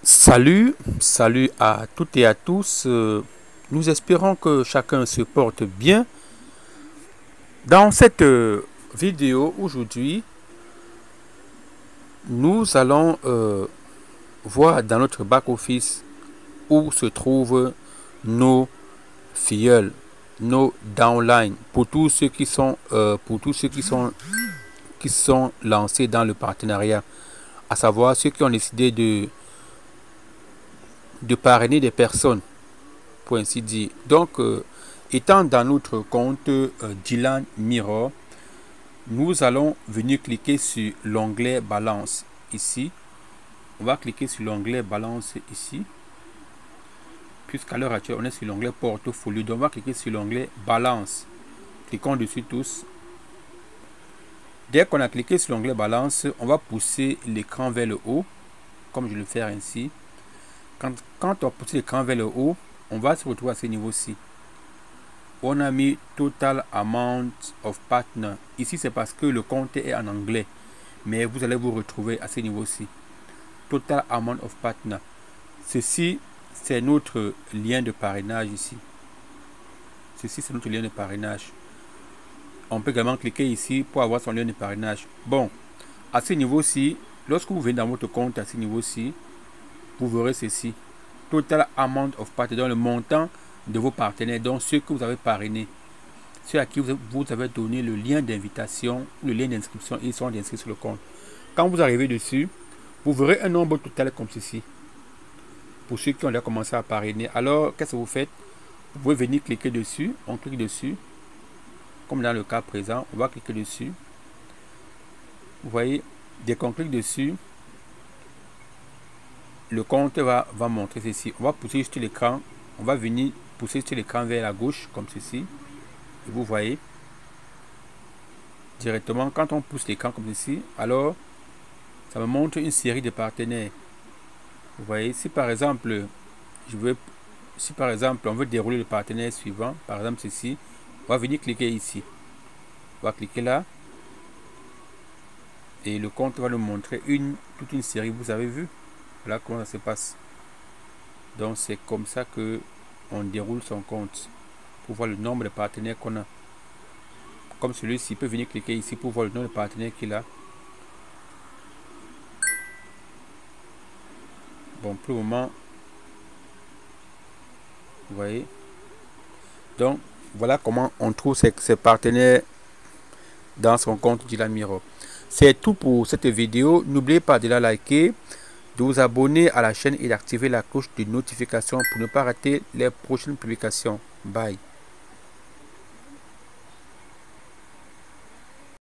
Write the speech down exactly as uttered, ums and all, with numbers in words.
Salut, salut à toutes et à tous. Euh, Nous espérons que chacun se porte bien. Dans cette euh, vidéo aujourd'hui, nous allons euh, voir dans notre back-office où se trouvent nos filleuls, nos downlines, pour tous ceux qui sont euh, pour tous ceux qui sont qui sont lancés dans le partenariat, à savoir ceux qui ont décidé de de parrainer des personnes, pour ainsi dire. Donc, euh, étant dans notre compte euh, Dylan Mirror, nous allons venir cliquer sur l'onglet balance ici. On va cliquer sur l'onglet balance ici. Puisqu'à l'heure actuelle, on est sur l'onglet portfolio. Donc, on va cliquer sur l'onglet balance. Cliquons dessus tous. Dès qu'on a cliqué sur l'onglet balance, on va pousser l'écran vers le haut, comme je le fais ainsi. Quand, quand on pousse l'écran vers le haut, on va se retrouver à ce niveau-ci. On a mis Total Amount of Partner. Ici, c'est parce que le compte est en anglais. Mais vous allez vous retrouver à ce niveau-ci. Total Amount of Partner. Ceci, c'est notre lien de parrainage ici. Ceci, c'est notre lien de parrainage. On peut également cliquer ici pour avoir son lien de parrainage. Bon, à ce niveau-ci, lorsque vous venez dans votre compte à ce niveau-ci, vous verrez ceci. Total Amount of Partner, dans le montant de vos partenaires, donc ceux que vous avez parrainés, ceux à qui vous, vous avez donné le lien d'invitation, le lien d'inscription, ils sont inscrits sur le compte. Quand vous arrivez dessus, vous verrez un nombre total comme ceci. Pour ceux qui ont déjà commencé à parrainer, alors qu'est-ce que vous faites? Vous pouvez venir cliquer dessus, on clique dessus, comme dans le cas présent, on va cliquer dessus. Vous voyez, dès qu'on clique dessus, le compte va, va montrer ceci. On va pousser sur l'écran, on va venir pousser sur l'écran vers la gauche comme ceci. Et vous voyez directement, quand on pousse l'écran comme ceci, alors ça me montre une série de partenaires. Vous voyez, si par exemple je veux si par exemple on veut dérouler le partenaire suivant, par exemple ceci, on va venir cliquer ici, on va cliquer là et le compte va nous montrer une toute une série. Vous avez vu, voilà comment ça se passe. Donc c'est comme ça que on déroule son compte pour voir le nombre de partenaires qu'on a. Comme celui-ci, peut venir cliquer ici pour voir le nombre de partenaires qu'il a. Bon, pour le moment, vous voyez. Donc voilà comment on trouve ses, ses partenaires dans son compte Dylan Mirror. C'est tout pour cette vidéo. N'oubliez pas de la liker, de vous abonner à la chaîne et d'activer la cloche de notification pour ne pas rater les prochaines publications. Bye.